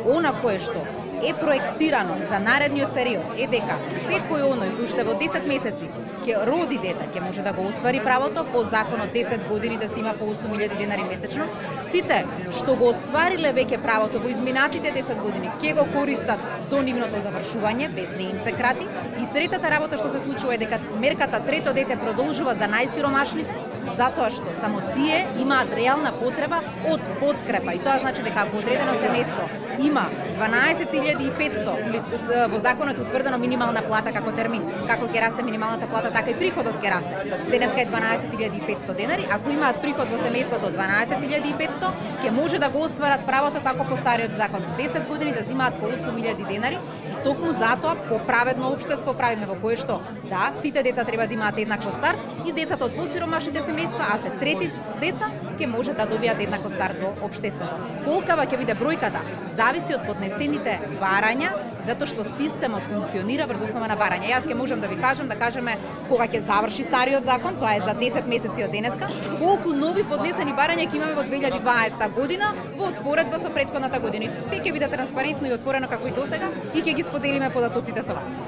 Она кое што е проектирано за наредниот период е дека секој оној кој уште во 10 месеци ќе роди дете, ќе може да го оствари правото по законот 10 години да се има по 8.000 денари месечно. Сите што го оствариле веќе правото во изминатите 10 години ќе го користат до нивното завршување, без да им се крати. И третата работа што се случува е дека мерката трето дете продолжува за најсиромашните, затоа што само тие имаат реална потреба од подкрепа. И тоа значи дека ако одредено семејство има 12.500 или во законот утврдено минимална плата како термин, како ќе расте минималната плата, така и приходот ќе расте. Денеска е 12.500 денари, ако имаат приход во семејството 12.500, ќе може да го остварат правото како по стариот закон 10 години да земаат по 8.000 денари. И токму затоа по праведно општество правиме во кое што да, сите деца треба да имаат еднакво старт и децата од посиромашните семејства, а се трети деца ќе може да добијат еднаков старт во општеството. Колкава ќе биде бројката зависи од поднесените барања, затоа што системот функционира врз основа на барања. Јас ќе можам да ви кажам, да кажеме кога ќе заврши стариот закон, тоа е за 10 месеци од денеска, колку нови поднесени барања ќе имаме во 2020 година во споредба со претходната година. Се ќе биде транспарентно и отворено како и досега и ќе ги споделиме податоците со вас.